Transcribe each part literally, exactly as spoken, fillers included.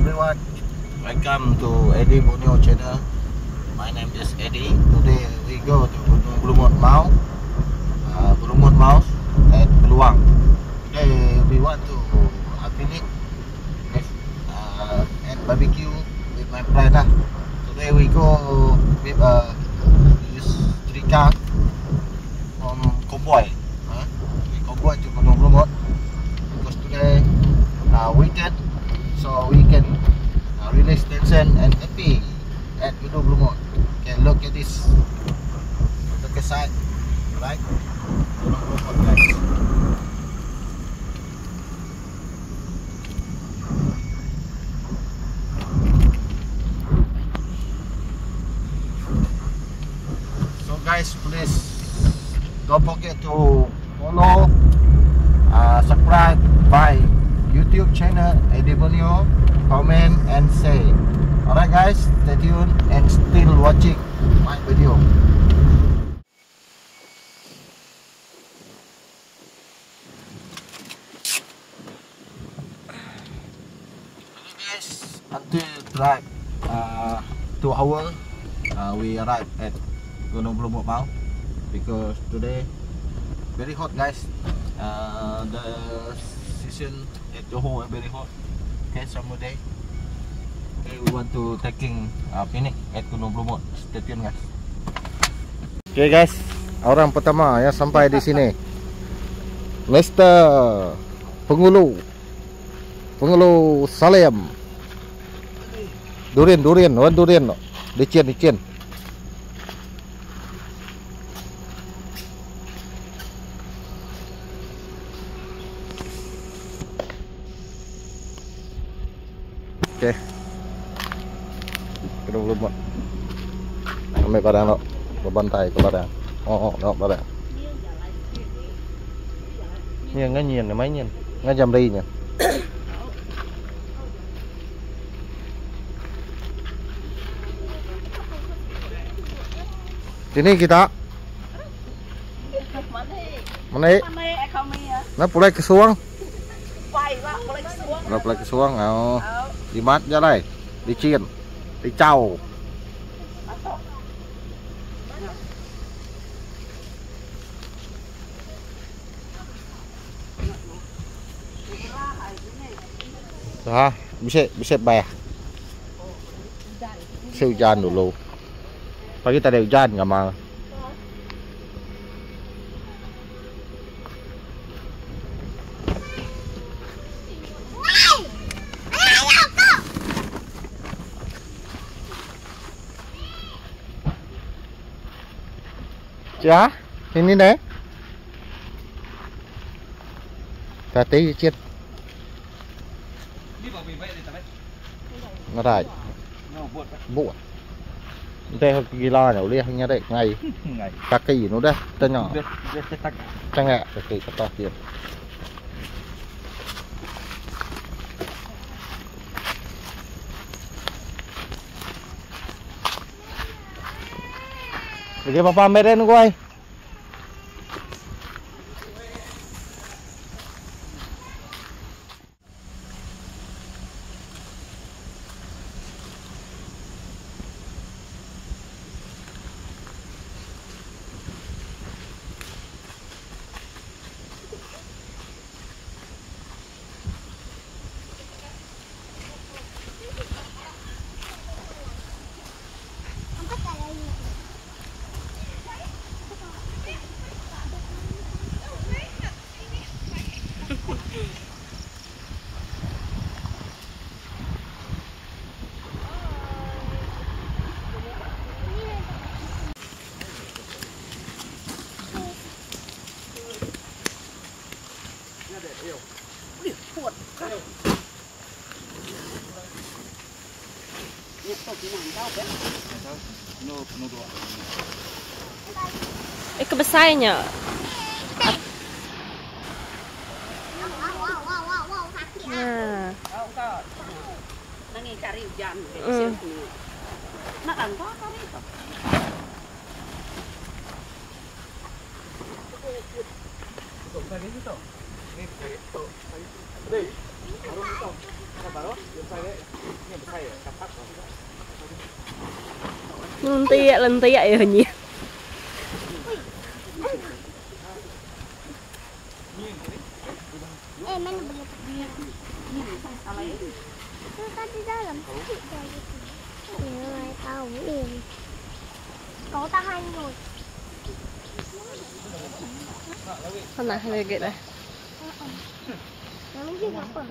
everyone, welcome to Eddie Borneo channel. My name is Eddie. Today we go to Gunung Blumut Mau, uh, Blumut Mau at Peluang. Today we want to uh, picnic uh, and barbecue with my friend. Uh. Today we go with uh, this three car from Convoy. Uh, we Convoy to Gunung Blumut because today uh, weekend, so we can uh, release tension and happy at Gunung Blumut. Okay, look at this. Look aside, right? Gunung Blumut, guys. So guys, please don't forget to follow, uh, subscribe my YouTube channel Eddie Borneo, comment and say. Alright guys, stay tuned and still watching my video. Hello guys, until drive uh, two hours, uh, we arrived at Gunung Blumut Mau because today very hot guys. Uh, the season at Johor very hot. Okay, summer day. Okay, we want to taking uh, picnic at Gunung Blumut. Stay tuned guys. Okay guys, orang pertama yang sampai di sini, Mister Pengulu, Pengulu Salem. Durian, durian, wan durian, licin, licin. Oke, Gunung Blumut. Ambil barang lo, berbantai ke barang. Oh, oh, no, barang. Nhiên ngay nhiên, máy nhiên, ngay jam đi nhỉ. Sini kita. Mana? Nó pulai ke Suang. Nó pulai ke Suang. Oh. Đi mát ra đây, đi chiên, đi chào. Hah, bisa bisa bayar. Bisa hujan dulu. Pagi tadi hujan nggak mau. Ya, ini deh. Tadi chết. Nó lại. Buộc. Đây gila nhổ đi nhá đấy ngay. Các cái gì nó đấy, tên nhỏ. Trang ạ, cái cái to tiền. Jadi papa merin gue. Eh, kebesarnya. Nah. Nangi cari hujan. Nak anto cari itu. Lentik, lentik ya nhỉ. Eh, mana boleh pergi? Itu tadi dalam. Ya, tahu ini. Kau tahan dulu. Sana lagi dah. Yang ini apa?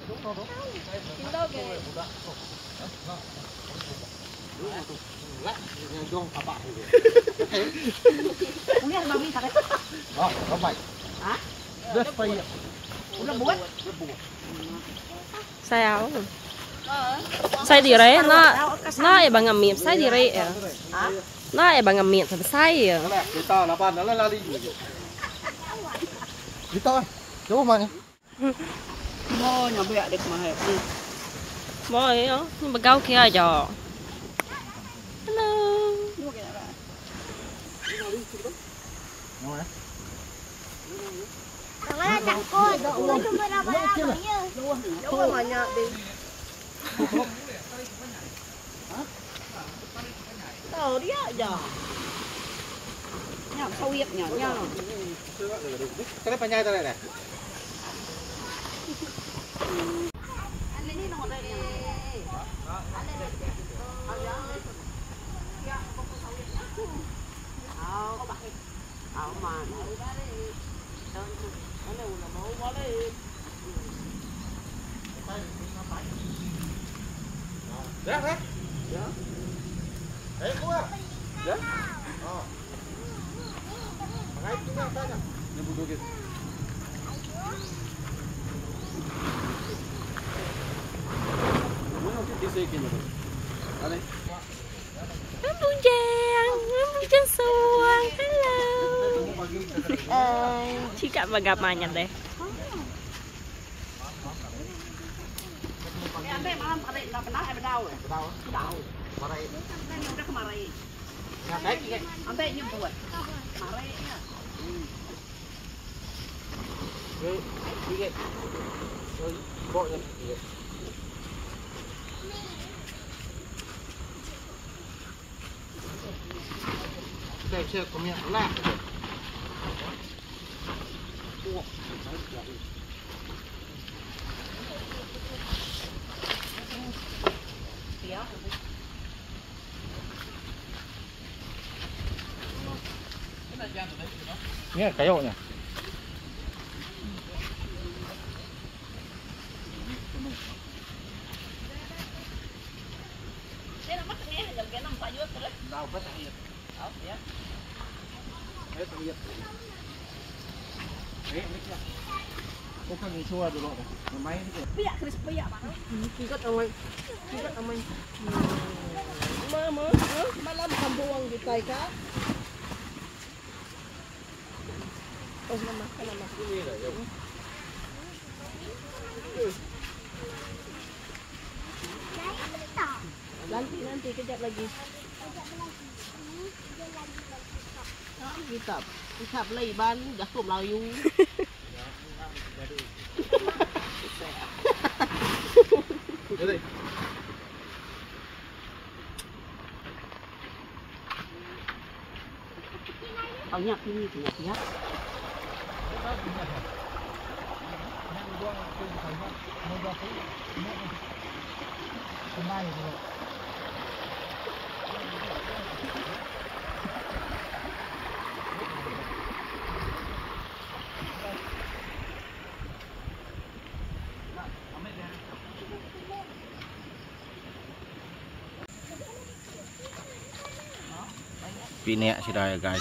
Punya mami sakit. Oh, ramai. Hah? Dah payah. Udah buat? Sao? Sai di re, nó nó ở bằng ngầm miệng sai di re à? Nó ở bằng ngầm miệng thật sai à? Kita lapan, lalu lari. Kita, coba mana? Mo nhà bẹ được mà hẹp đi. Mo ấy đó, nhưng mà cao kia cho. Hello. Kalau tak kau, dok cuma lama-lama je. Coba banyak đi. Tahu dia aja. Nhà sâu yết nhỏ nhỏ. Cái này nhai đây này. Đấy, đấy. Đấy, cua. Đấy. Ờ. Pakai itu kan tanya. Ini butuh gitu. Mana sih disekin itu? Ada. Bujang, bujang suang. Hello. Eh, Cika bagaimana deh? Sampai malam pada enggak pernah ada daun. Daun. Daun. Marai. Ini udah kemarin. Nah, kayak gini. Sampai nyebut. Marainya. Oke, gini. Boknya. Đây chưa có miệng lạc rồi. Nghe cái ổ nhỉ? Đâu có thằng Việt. Đó, dạ. Đấy thằng Việt. Đấy, đấy chưa? Cô không nhìn xua được rồi. Mà máy thế kìa. Pia, Chris pia bạn. Kikat amay. Kikat amay. Mơ mơ, malam kambuang di tay ka. Oh, mama, mama. Ini là giống. Nanti nanti kejap lagi. Kitab, kitab lagi ban dah kum layu. Đây. Tao nhặt cái gì thì nhặt nhặt. Pinek sih dah guys.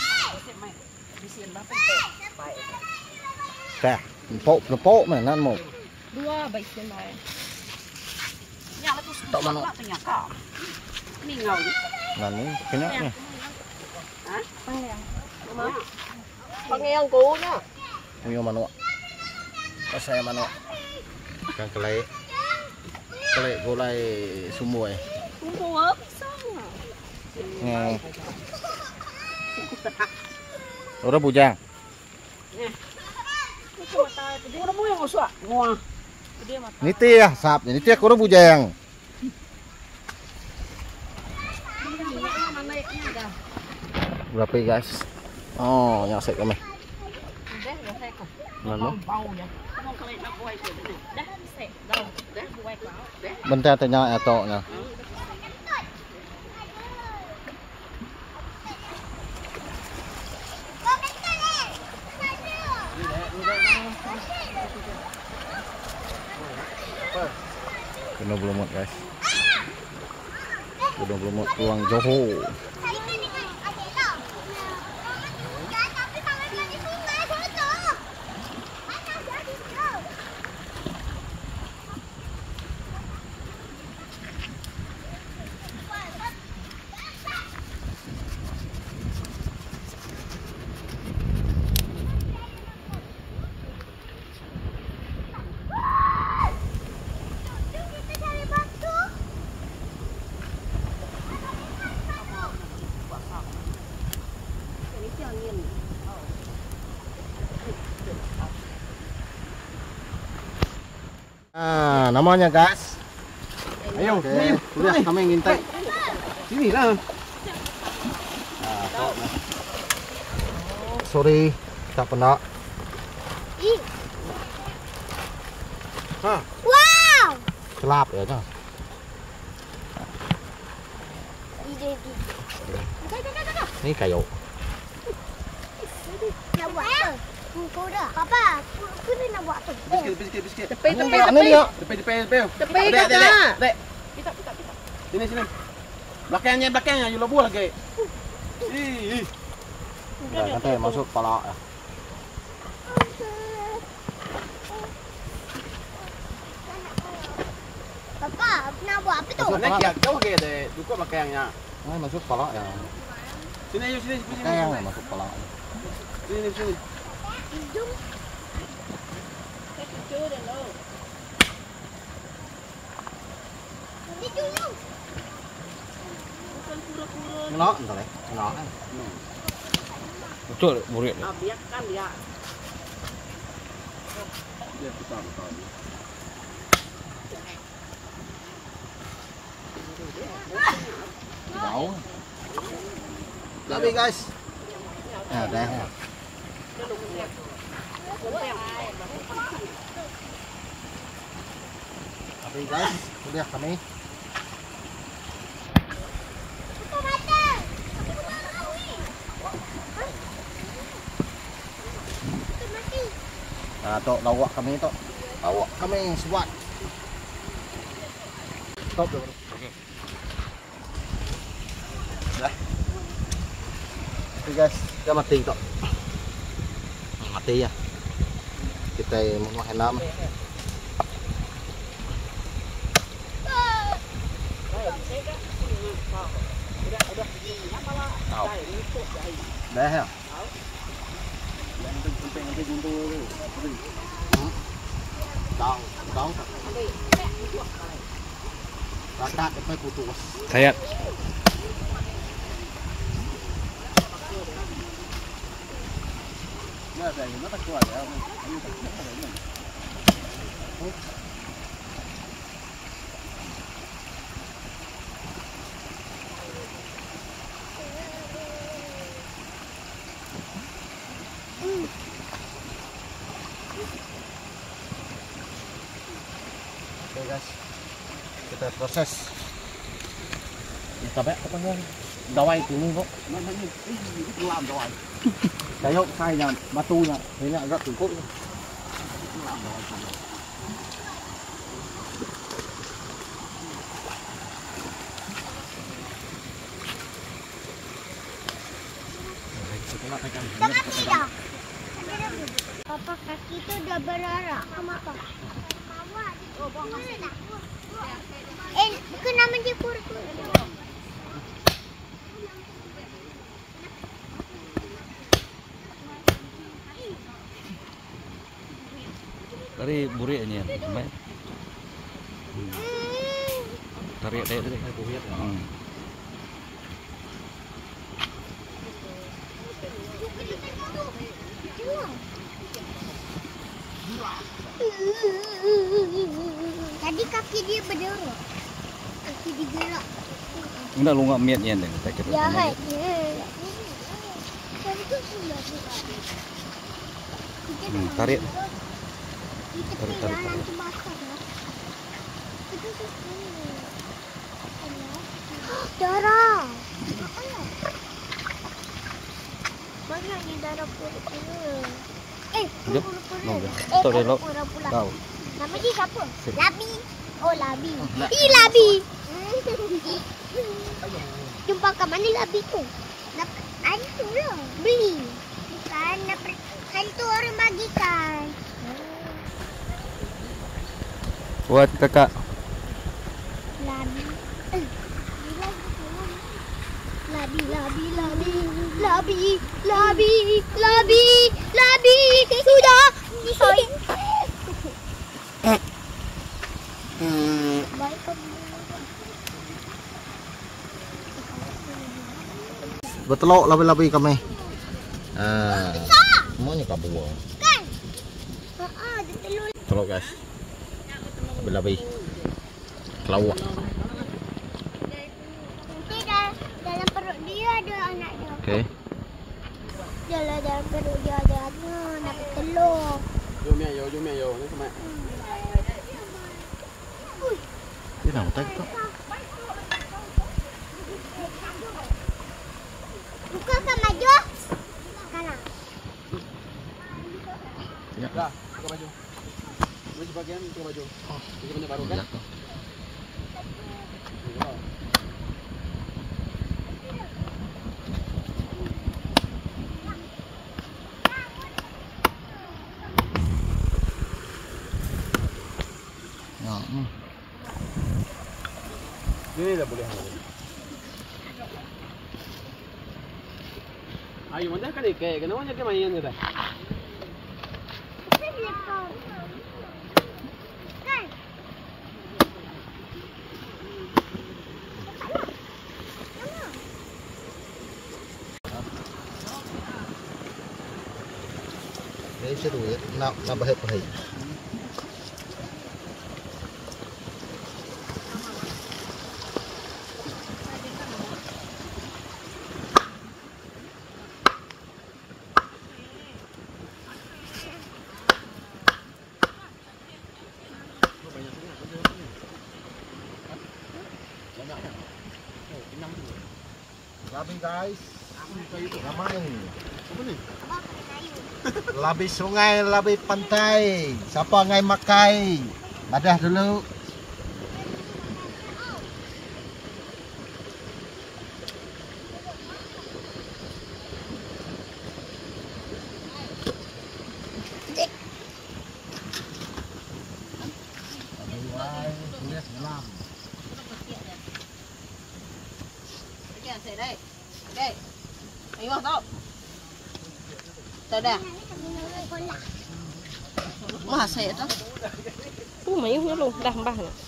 Teh, empuk, empuk mana mau? Dua baik senai. Nhà itu Tak mana? Ternyata. Ini ngau. Nani, pineknya. Hah? Pangyang. Mama. Pangyang cũ nha. Punya manuk. Oh, saya manuk. Kan kelai. Kelai golai sumui. Sumur pisang. Ngang. Udah bujang. Udah mau yang usah. Wah. Niti ya, sap. Niti aku udah bujang. Berapa guys? Oh, nyasek kami. Mana? Bentar tanya etoknya. Kena belum guys. Udah belum peluang Johor. Ah, namanya guys. Ayo, okay. Udah kami ngintai. Sini lah. Nah, tok nah. Sorry, tak pernah. Ih. Hah. Wow. Kelap ya kan. Ini kayu. Nak buat apa? Kau dah. Papa, aku ni nak buat apa? Biskit, biskit, biskit. Tepi, tepi, Ini dia. Tepi, tepi, tepi. Tepi Dek, dek, kakak. dek, dek. Kita, kita, kita. Sini, sini. Belakangnya, belakangnya. You lebuh lagi. Ih, ih. Ya, nanti masuk kepala ya. Papa, nak buat apa tu? Masuk Naik kepala. ya, kau lagi dek. Duka belakangnya. Ini masuk kepala ya. Sini, ayo, sini, sini. Kayak yang masuk kepala. Sini, sini. Jom. Dia dulu. Nó entar deh. Nó. Betul, murid. Ah, biarkan dia. Dia besar, besar. Jauh. Tapi guys. Ya, dah. Tapi guys, udah kami. Papa mata. Aku nak kawin. Itu mati. Nah, tok lawak kami tok. Lawak kami sebuat. Stop dulu. Oke. Dah. Oke guys, kita mati tok. Mati ya. Kita mau henam. Dah ya. Đau, đau. Kakak sampai putus. Saya. Nah, saya ini tak kuat ya. Ini tak kuat ini. Oke guys, kita proses. Kita bek apa nih? Dawai ini kok. Namanya itu lam rồi. Kayu saynya, batunya, ini agak tungkuk. Dah mati dah. Papa kaki tu dah berdarah. Kenapa? Oh, buang kasih tak? Eh, kenapa dia pura-pura? Dari burik ini ya. Tarik dek dek aku lihat. Hmm. Tadi kaki dia bergerak. Kaki dia gerak. Enggak lu nggak miat yen deh tak kira. Jahat. Hmm, tarik. Kita Tarik, tarik, tarik. nanti masak lah. Itu susah. Darah. Banyak ni darah pura-pura. Eh, Jom. pura-pura. Mau Eh, ke? Tok dia lok. pura-pura. Tahu. Nama dia siapa? Sip. Labi. Oh, Labi. Ih, Labi. Jumpa kat mana Labi tu? Dapat hantu lah. Beli. Bukan. Dapat hantu orang bagikan. Buat kakak. Labi. Eh, Labi, Labi, Labi, Labi, Labi, Labi, Labi. Sudah. Sorry. Baik kau. Bertelok labi-labi kami. Ah, semuanya kabur. Kan? Haa, dia telur. Telok guys. Labi-labi. Kelawak. Nanti dah, dalam perut dia ada anak dia. Okey. Dia lah dalam perut dia ada anak. Nak telur. Jom ya, yo, jom ya, yo. Ni sama. Dia nak tak tu. Buka kan maju. Kanan. Ya. Dah, buka baju. Ini sebagian buka baju. Ini banyak baru kan? Ya. Ya. Hmm. Ini dah boleh hamil. Ayo, mana kan ikan? Kenapa ni dia main ni dah? Kan? Đây sẽ đuổi nào nào bahaya bahaya. Labi guys, ramai. Labi sungai, labi pantai. Siapa ngai makai? Badah dulu. Đây. Đây. Anh vào tao. Tao đây. Mà sẽ đó. Ú mấy nhớ luôn, đằng ba nè.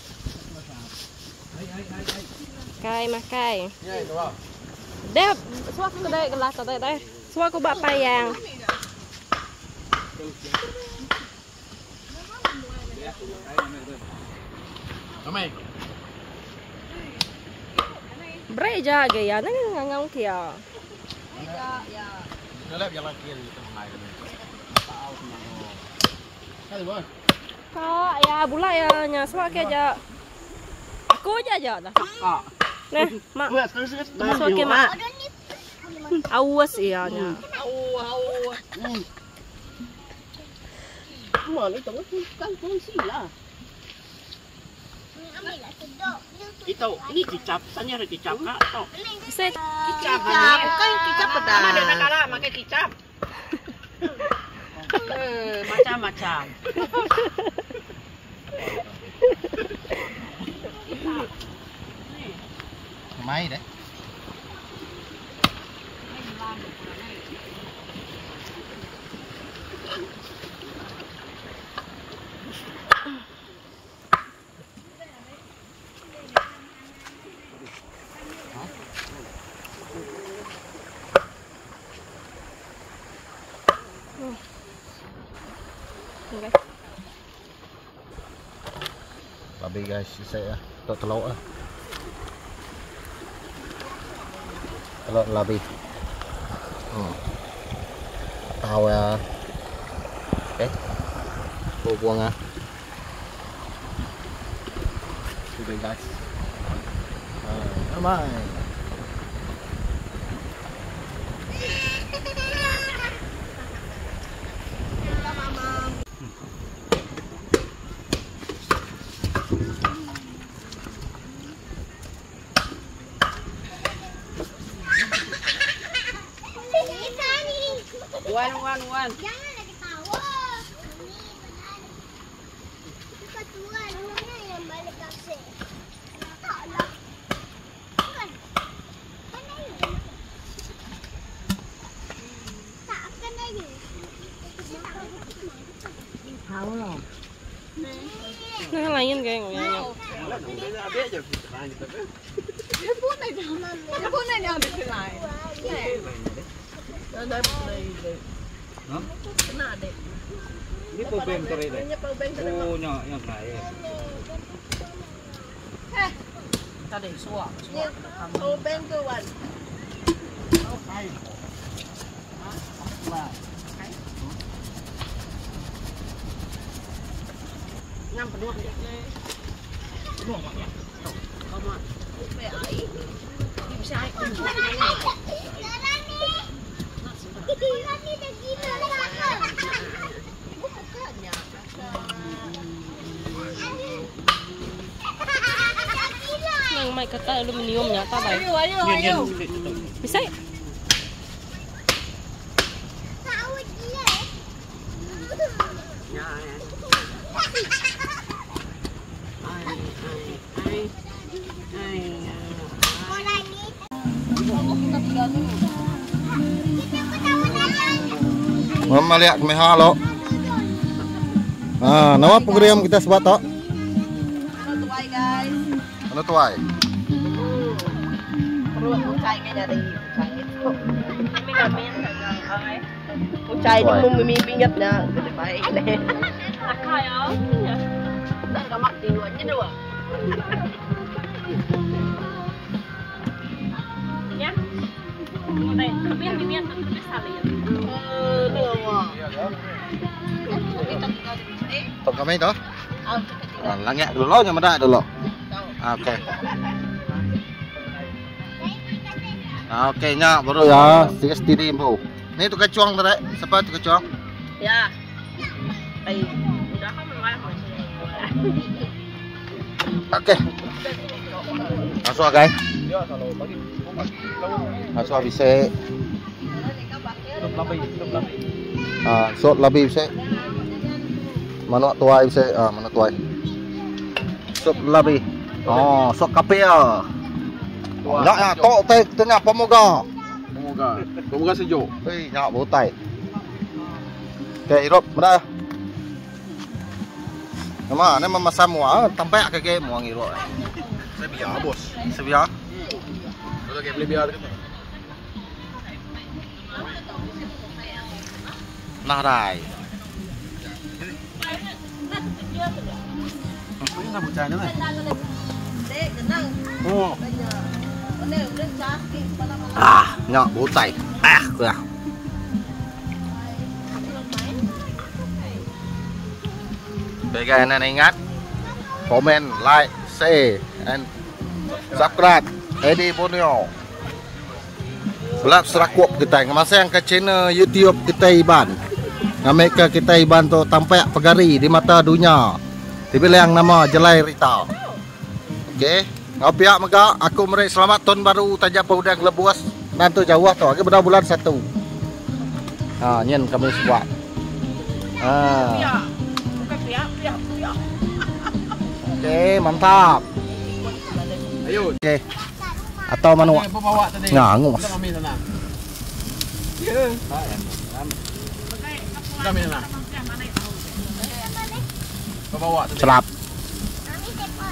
Cay mà cay. Đẹp, xóa cái đây, cái lá tao đây đây. Xóa của bạn tay vàng. Kami. Breja gaya, nó ngang kìa. Nó lép jalan kiri itu mengai. Tahu semua. Ada buat. Kak, ya bulak ya nyaswa ke aja. Aku aja aja dah. Ah. Nah, mak. Buat terus terus. Masuk ke mak. Awas iya nya. Au au. Mana itu kan polisi lah. Itu ini kicap, tanya ada kicap kak, toh. Set. Kicap, bukan kicap pedang. Ada negara pakai kicap. Eh, macam-macam. Mai đấy. Okay. Labi guys, saya tok telok ah. Telok labi. Hmm. Tahu ya. Eh. Buang ah. Sudah guys. Ah, ramai. Wan, wan, wan. Jangan lagi tawa. Ini ketua dulunya yang balik kasih. Tak lah. Kan? Kan aja. Tak akan aja. Tahu loh. Nah, lain kayak ngomongnya. Ini pembeng tadi deh. Oh, nyak yang lain. Tadi suap. Pembeng tu wan. Ngam kedua dia. Buang mak ya. Kau mak. Pe ai. Bisa ai. Ini dah gila lah. Nang mai kata aluminium nyata baik. Ayo, ayo, ayo. Bisa? Tahu dia. Orang ni. Mama lihat meha lo. Ah, nama program kita sebut tak? Ano tuway guys? Ano tuai? Perut ucay kay dari ucay ito. Kami kami okay. Ucay di mo mimipingat na. Kasi baik na. Akay oh. Dar kamak tinuan niya daw. Ya. Mulai kebian kebian terus salin. Eh, daw. Tok kami tu. Ah, Ah, langit dulu, nyama dah dulu. Ah, okey. Ah, okey nya baru ya, sikit sendiri bu. Ni tu kecuang tadi. Siapa tu kecuang? ya. Ay, udah kan mulai. Okey. Masuk ah, guys. Masuk habis saya. Ah, sot lebih bisa. Mana tuai bisa? Ah, mana tuai? Sot lebih. Oh, sot kape ah. Nak ya, tok teh tengah pemuga. Pemuga. Pemuga sejuk. Hei, nak botai. Okey, Irop, mana? Nama, ni mama semua tampak ke game mau ngiro. Saya biar bos. Sebiar. Kalau game lebih biar kan. Nah rai. Ini sambut cahaya nih. Dek, tenang. Oh. Udah, udah sakit malam-malam. Ah, nak botai. Ah, kuah. Bagi anda ingat, komen, like, share, and subscribe. Eddie Borneo. Belak serakup kita. Masa yang ke channel YouTube kita Iban. Amerika kita Iban tu tampak pegari di mata dunia. Dibilang nama Jelai Rita. Okey. Ngau pihak mega aku meri selamat tahun baru tajak pemuda Gelebuas. Nanti jauh tu. Okey pada bulan satu. Ha, nyen kami buat. Ha. Okey, mantap. Ayo. Okey. Atau mana? Apa bawa tadi? Ngangus. Kita kami sana. Ya. Kami sana. Apa bawa tadi? Selap. Kami telepon.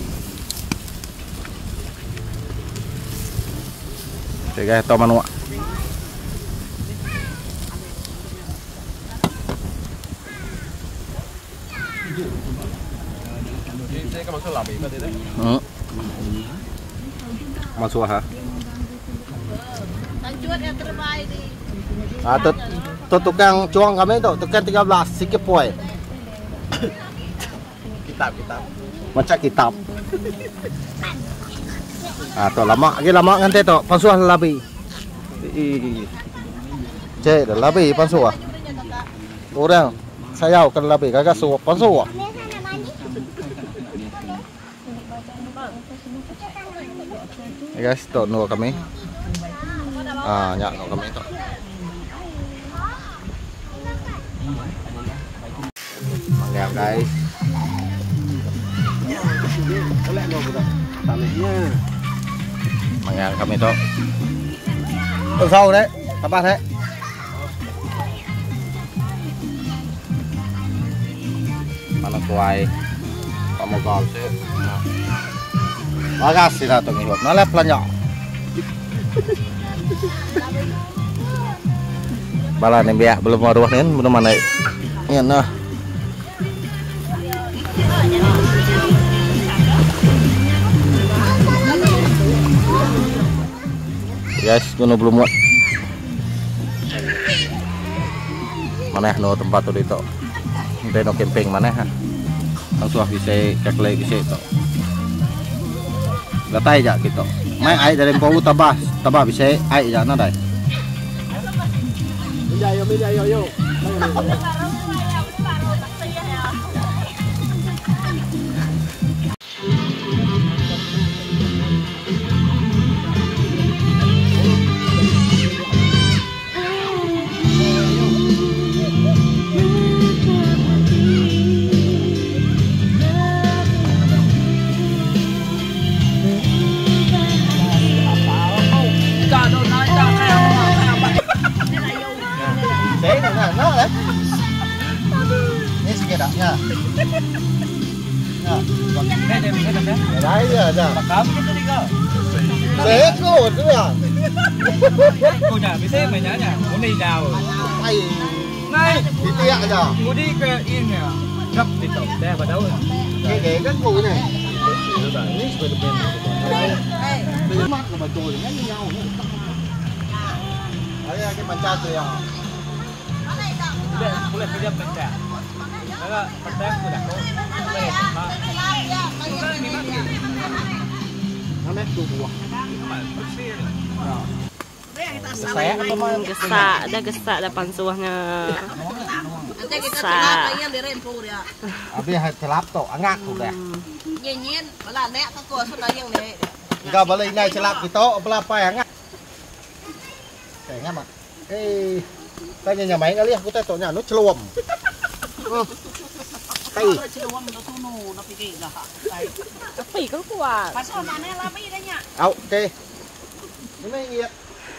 Okey guys, atau mana? Saya kan masuk labi tadi deh. Hmm. Masuk ha. Tanjuan yang terbaik di. Ah, tu, tu tukang cuang kami tu, tukang tiga belas sikit poin. Kitab kitab. Macam kitab. Ah, tu lama, lagi lama nganti tu, pansuah labi. Cek, dah labi pansuah. Orang saya kan labi, kagak suap pansuah. Ya guys, tu nu kami. Ah, nyak nu kami tu. Mangga guys. Boleh no budak. Tanahnya. Mangga kami tu. Ở sau đấy, các bạn thấy. Mana kuai. Kamu gol sih. Agak sih lah tuh ngikut. Nah, lepas nyok. Bala nih biak belum mau ruah nih, belum mana. Ini nah. Guys, kuno belum muat. Mana no tempat tu dito. Hindi no camping mana ha. Langsung bisa kaklay bisa itu. Gatay aja gitu. May ay dari pau tabas, tabas bisa ay aja na dai. Yo yo yo yo. Ini sekedaknya. Đấy giờ giờ. Cắm cái đi cơ. Thế cô nữa à? Cô nhà bị thế mày nhá nhá. Muốn đi nào? Mày Này, thì tiện giờ. muốn đi cái in nè. Gấp đi tổng xe vào đâu rồi? Cái ghế các cô này. Mắt của bà tôi nó như nhau. Đấy cái bàn cha tôi à. Boleh boleh kerja pencet. Agak pencet sudah kok. Boleh. Nó mét tu buah. Saya apa mau Gesak, dah gesak dah pansuahnya. Nanti kita Sa. tinggal yang di rempo dia. Habis hai celap tu, angak tu dah. Nyenyen, bala nek tu tua sudah yang ni. Enggak boleh naik celap kita, belah apa angak. Kayaknya mak. Eh, tanya nyamai kali aku tanya tanya nó celom. Tay. Tapi kau kuat. Pasal mana lah mai dah nya. Au, oke. Ini iya.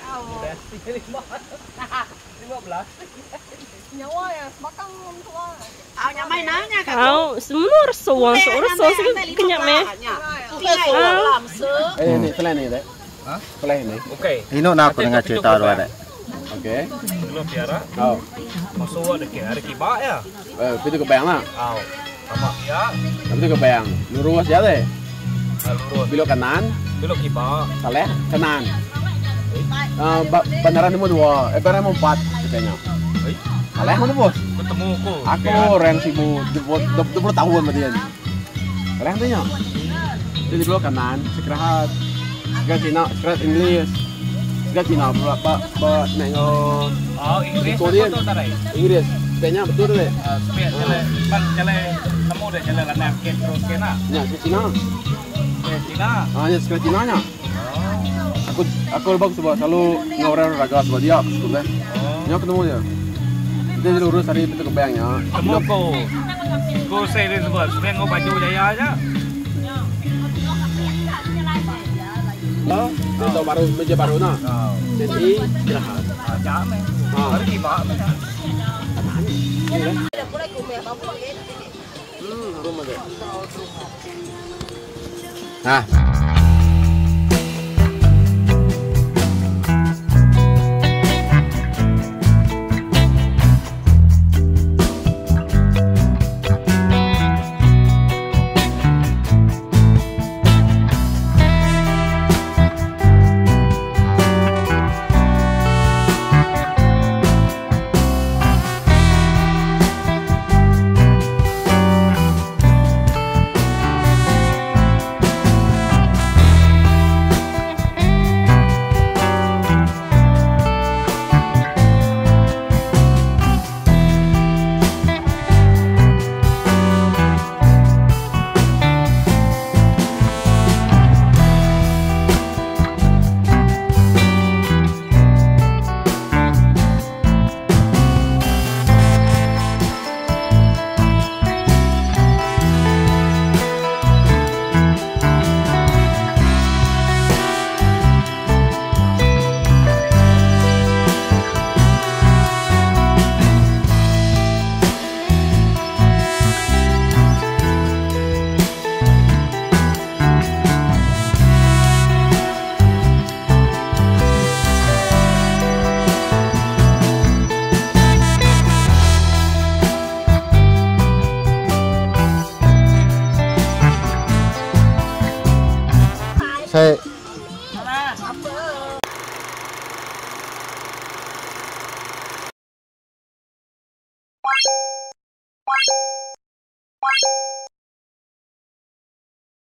lima belas. Nyawa ya, bakang tua. Au nya mai nanya kan. Kau semua rasuah, semua rasuah sih kenyak meh. Lam se. Eh ini selain ini deh. Hah? Selain ini. Oke. Ini nak aku dengar cerita dua deh. Oke. Dulu Tiara. Oh. Masuk ada kira ada kibak ya. Eh, itu kebayang lah. Au. Sama ya. Tapi itu kebayang. Lurus ya deh. Lurus. Belok kanan, Belok kibak. saleh kanan. Eh, beneran mau dua, eh beneran mau empat katanya. Saleh mana bos? Ketemu ku. Aku rem sibuk dua puluh tahun sama dia. Saleh tanya. Jadi belok kanan, sekerahat. Sekarang Cina, sekarang Inggris. Sekarang Cina berapa? Pak nengok. Oh, Inggris Korean. betul tak? Inggris. Kayaknya betul deh. Spek jalan, pan jalan temu deh jalan lanar ke terus kena. Ya, ke Cina. Ke Cina. Ah, ya sekarang Cina nya. Aku aku lebih coba selalu ngawuran raga sama dia, betul kan? Ya ketemu dia. Dia lurus hari itu kebayangnya. Temu ku. Ku serius buat, sebenarnya ngau baju jaya aja. Oh, itu baru meja baru na. Jadi istirahat. Jam eh. Ah. Hari kibak. Hmm, rumah deh. Nah. Saya